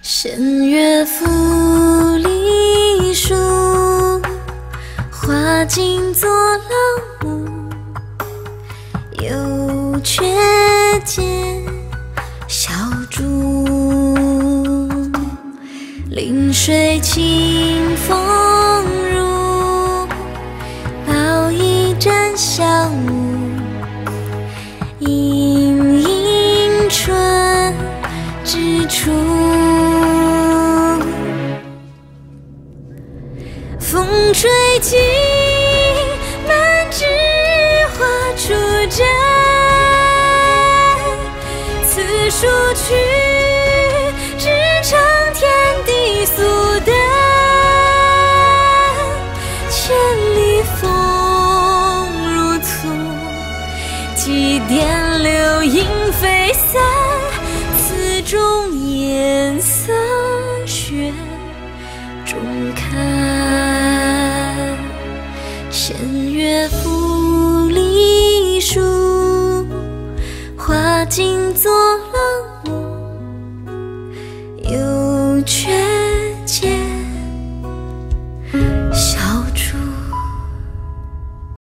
弦乐赋隶书，花径作老木。有却见小竹，临水清风入，抱一盏香雾。盈盈春之处，风吹起满枝花初绽，此书去只唱天地素淡，千里风如簇，几点流萤飞散，此中颜色雪中看。弦乐赋隶书，花径作老木。有却